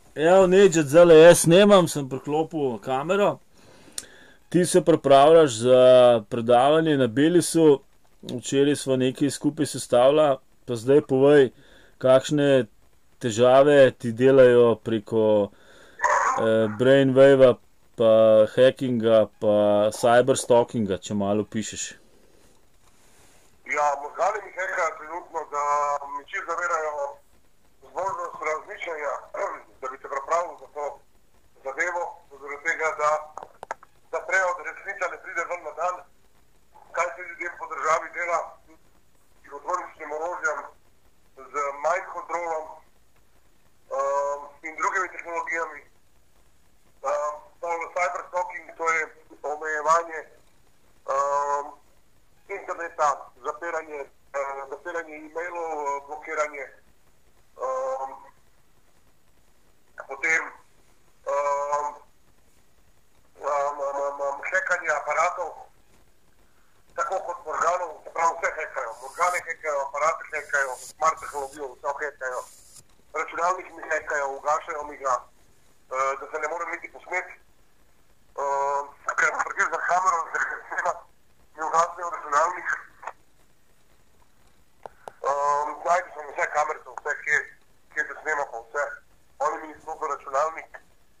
Ja, neč, zdaj jaz snemam, sem priklopil kamero. Ti se pripravljaš za predavanje na Belisu. Včeraj smo nekaj skupaj sestavila, pa zdaj povej, kakšne težave ti delajo preko brainwave, pa hackinga, pa cyberstalkinga, če malo pišeš. Ja, možgani mi hekajo trenutno, da mi čist zavirajo zmožnost razmišljanja, da bi se pripravil za to zadevo, zaradi tega, da prej od resnica ne pride ven na dan, kaj se ljudem po državi dela s psihotvorničnim orožjem, z mind controlom in drugimi tehnologijami. Cyberstalking, to je omejevanje interneta, zapiranje e-mailov, blokiranje, potem hekanje aparatov, tako kot možganov, prav vse hekajo. Možgane hekajo, aparate hekajo, smart tehnologijo, vse hekajo. Računalnik mi hekajo, ugašajo mi ga, da se ne morem niti posneti. Ker pritisk za kamero, mi ugasnejo računalnik. Najde sem vse kamerice, vse, kje se snema pa vse. Oni mi izklopijo računalnik.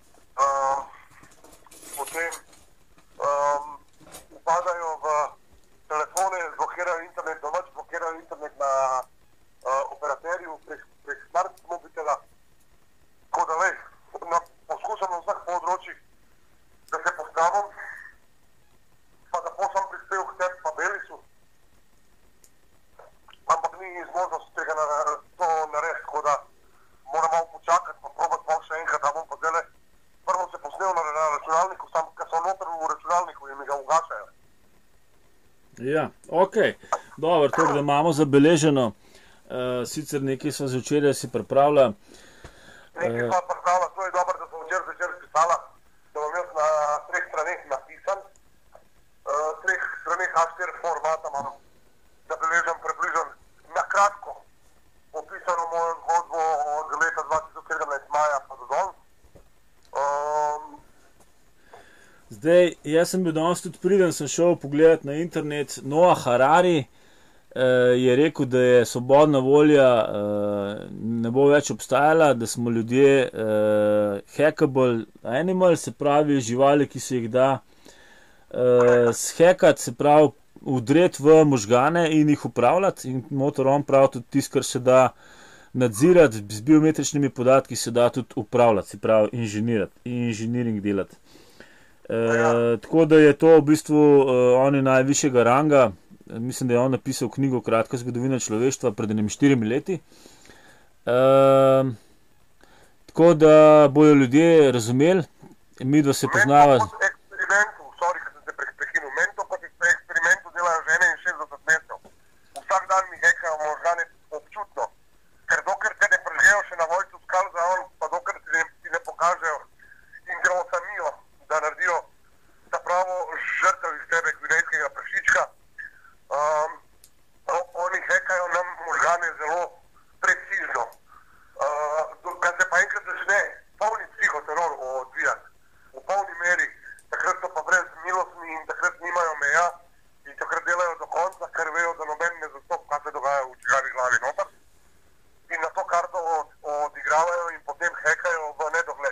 Potem upadajo v telefone, zblokirajo internet, domač blokirajo internet na operaterju prek smart mobitela. Tako da veš, poskušam na vseh področjih, da se postavim, pa da posam prispel k tebi pa Belisu. Ampak ni zmožnost tega to narediti, tako da moram malo počakati, pa probati malo še enkrat, da bom pa zdaj prvo se posnel na računalniku, sam, ker so noter v računalniku in mi ga ugašajo. Ja, ok. Dobro, tako da imamo zabeleženo. Sicer nekaj sva že včeraj si pripravila. Nekaj sva pripravila, to je dobro, da sem včeraj zvečer spisala, da bom jaz na 3 straneh napisan. 3 straneh A4 formata imam, da beležem približno na kratko opisano mojo zgodbo od leta 2017 maja pa do dol. Zdaj, jaz sem bil danes tudi priden, sem šel pogledat na internet. Noah Harari je rekel, da je svobodna volja ne bo več obstajala, da smo ljudje hackable animal, se pravi živali, ki se jih da shekati, se pravi vdreti v možgane in jih upravljati. In motor on pravi tudi tisto, kar se da nadzirati, z biometričnimi podatki se da tudi upravljati, se pravi inženirati, inženiring delati. Tako da je to v bistvu on je najvišjega ranga. Mislim, da je on napisal knjigo Kratka zgodovina človeštva pred 4 leti. Tako da bojo ljudje razumeli, midva se poznava. Sorry, ker sem se prekinil. Meni to kot eksperimentu delajo že 61 mesecev. Vsak dan mi hekajo možgane občutno. Ker dokler te ne prežejo še na vojcu skal za on, pa dokler ti ne pokažejo in grosamijo, da naredijo ta pravo žrtev iz tebe gvinejskega prašička, oni hekajo nam možgane zelo precizno. Kad se pa enkrat začne polni psihoteror odvijati v polni meri, takrat so pa brez milostni in takrat nimajo meja in takrat delajo do konca, ker vejo, da noben ne zastop, kaj se dogaja v čigavi glavi noter. In na to karto odigravajo in potem hekajo v nedogled.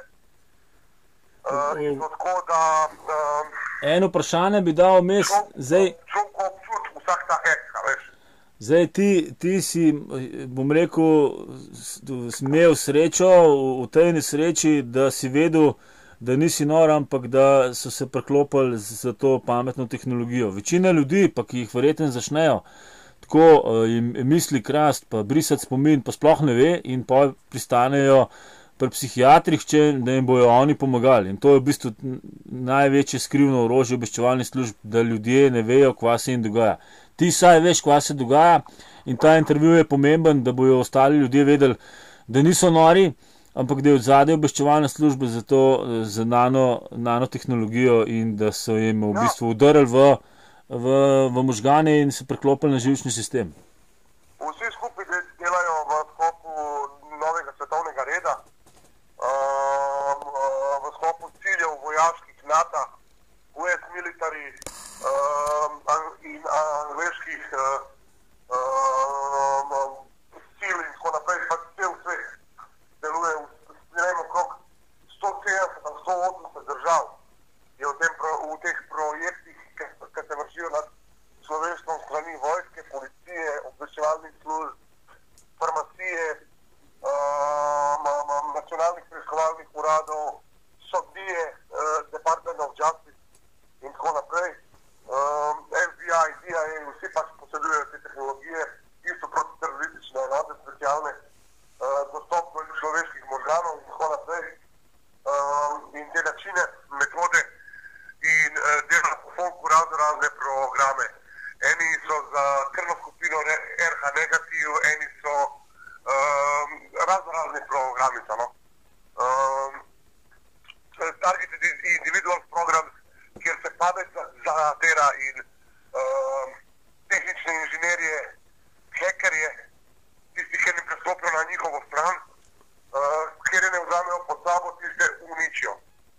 In tako da... Eno vprašanje bi dal vmes, zdaj... Človek občut vsak ta hek, veš. Zdaj ti si, bom rekel, imel srečo v tej nesreči, da si vedel, da nisi nor, ampak da so se priklopili za to pametno tehnologijo. Večina ljudi, pa ki jih verjetno začnejo, tako jim misli krast, pa brisati spomin, pa sploh ne ve in pa pristanejo pri psihiatrih, da jim bojo oni pomagali. In to je v bistvu največje skrivno orožje obveščevalnih služb, da ljudje ne vejo, kva se jim dogaja. Ti saj veš, kva se dogaja in ta intervju je pomemben, da bojo ostali ljudje vedeli, da niso nori, ampak da je odzadaj obveščevalna služba za to, za nanotehnologijo in da so jim v bistvu udarili v možgane in se priklopili na živčni sistem. Vsi skupaj delajo v sklopu novega svetovnega reda. NATO, US military in angleških sil in tako naprej, pa cel svet deluje v okrog 170-180 držav je v teh projektih, ki se vršijo nad človeštvom strani vojske, policije, obveščevalnih služb, farmacije, nacionalnih preiskovalnih uradov, sodnije, Department of Justice in tako naprej. FBI, CIA, vsi pač posedujejo te tehnologije, isto protiteroristične enote, specialne, dostop do človeških možganov in tako naprej. In te načine, metode in dela po folku razne programe. Eni so za krvno skupino RH negativ, eni so razni programi. Targeted individual programs, kjer se pamet zatera in tehnične inženirije, hekerje, tisti, ki ne prestopijo na njihovo stran, kjer ne vzamejo pod sabo, tiste uničijo.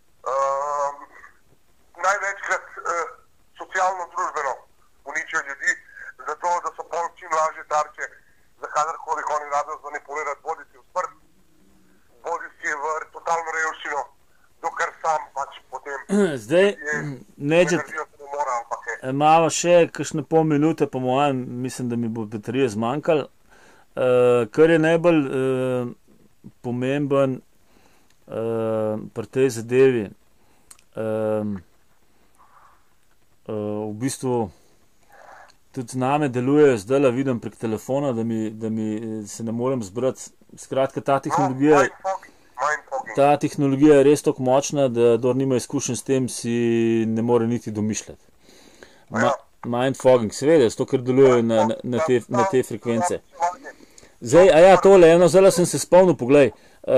Največkrat socialno-družbeno uničijo ljudi, zato da so pol čim lažje tarče, za kadarkoli oni rado zmanipulirati, bodi si v smrt, bodi si v totalno revščino, dokar sam pač potem Zdaj, Nedžet, imamo še kakšne pol minute, po mojem, mislim, da mi bo baterije zmanjkalo. Kar je najbolj pomemben pri tej zadevi, v bistvu tudi z nami delujejo, zdaj vidim prek telefona, da mi se ne morem zbrati. Skratka, ta tehnologija je res tako močna, da kdor nima izkušenj s tem, si ne more niti domišljati. Mindfogging, seveda, zato ker delujejo na te frekvence. Zdaj, tole, zdaj sem se spomnil, poglej,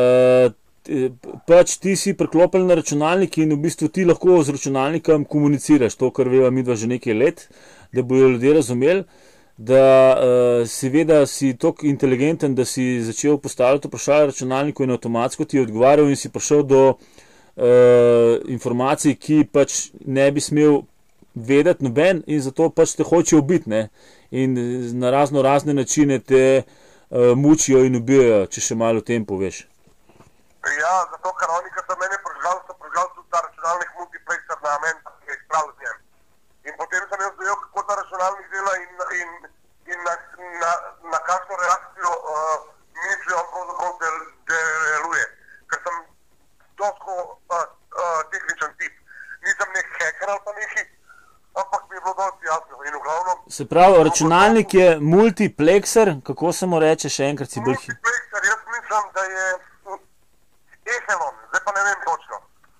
pač ti si priklopen na računalnik in v bistvu ti lahko z računalnikom komuniciraš, to, kar veva midva že nekaj let, da bojo ljudje razumeli, da seveda si toliko inteligenten, da si začel postavljati vprašanje računalniku in avtomatsko ti je odgovarjal in si prišel do informacij, ki pač ne bi smel vedeti noben in zato pač te hočejo ubiti, ne? In na razne načine te mučijo in ubijajo, če še malo o tem poveš. Ja, zato ker oni, ki so mene so prižgali tudi ta računalnik multiplexer na meni, pa se je spravil z njem. In potem sem jaz dojel, kako ta računalnik dela in na kakšno reakcijo mislijo pravzaprav deluje. Ker sem dosko tehničen tip. Nisem nek hacker ali pa neki, ampak mi je bilo dosti jasno. In v glavnem... Se pravi, računalnik je multiplexer, kako se mu reče, še enkrat si bolj... Multiplexer, jaz mislim, da je Echelon, zdaj pa ne vem točno.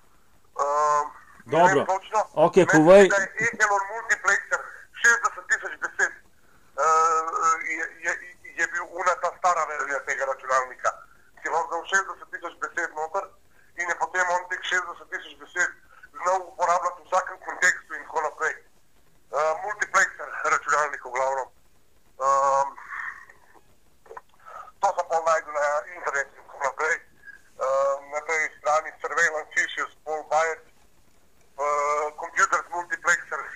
Dobro, ok, povej... Mislim, da je Echelon multiplexer 60.000 besed je bil ta stara verzija tega računalnika. Ki je vzal 60.000 besed noter in je potem on teh 60.000 besed znal uporabljati v vsakem kontekstu in tako naprej. Multiplexer računalnik v glavnem. To so pol najdu na internetu in tako naprej. Na tej strani Surveillance Issues, Paul Byers, Computers Multiplexers.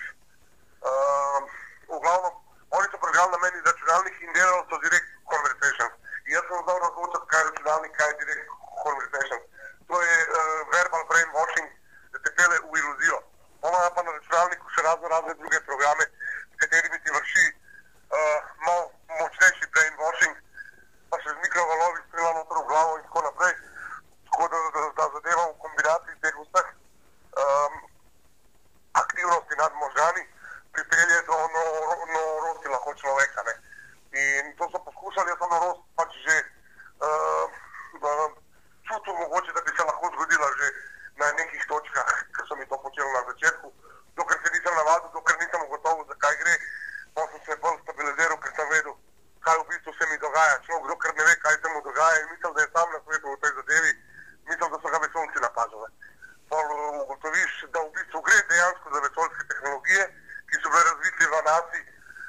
V glavnem, oni so prižgali na meni računalnik in delali so direct conversations. In jaz sem znal razločati, kaj je računalnik, kaj je direct conversations. To je verbal brainwashing, da te pele v iluzijo. Ona pa na računalniku še razne druge programe, s katerimi ti vrši malo močnejši brainwashing, pa še z mikrovalovi strela noter v glavo in tako naprej. Tako da zadeva v kombinaciji teh vseh aktivnosti nad možgani pripelje do norosti lahko človeka. Ne? In to so poskušali, jaz sem norost pač že čutil mogoče, da bi se lahko zgodila že na nekih točkah, ker so mi to počeli na začetku, dokler se nisem navadil, dokler nisem ugotovil, zakaj gre, pa sem se bolj stabiliziral, ker sem vedel, kaj v bistvu se mi dogaja. Človek, dokler ne ve, kaj se mu dogaja in misel, da je sam na svetu v tej zadevi, mislim, da so ga vesoljci napazili. Pol ugotoviš, da v bistvu gre dejansko za vesoljske tehnologije, ki so bile razvite v naciji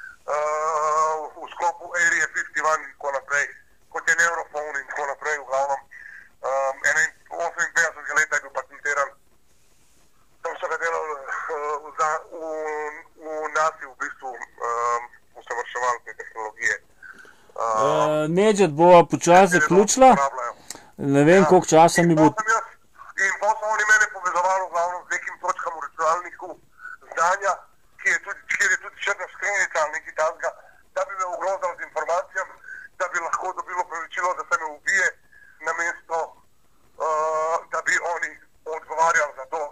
v sklopu Area 51 in tako naprej, kot je Neurophone in tako naprej, v glavnem. 58. leta je bil patentiran. Tam so ga Nedžet bova počasi zaključila. Ne vem, koliko časa mi bo... In pa so oni mene povezovali glavno z nekim točkam v računalniku znanja, kjer je tudi črna skrinjica ali nekaj takega, da bi me ogrozili z informacijami, da bi lahko dobilo pravičilo, da se me ubije, namesto da bi oni odgovarjali za to.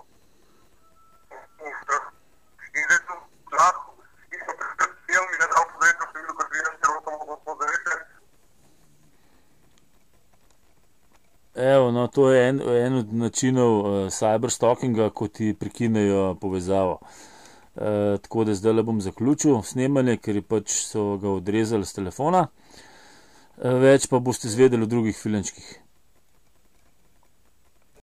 In zdaj so lahko in so predstavljali mi, da dal povedati, da sem videl, kot bi jaz celo to mogel pozavete. Evo, no, to je en od načinov cyberstalkinga, ko ti prekinejo povezavo. Tako da zdaj le bom zaključil snemanje, ker pač so ga odrezali z telefona. Več pa boste izvedeli o drugih filmčkih.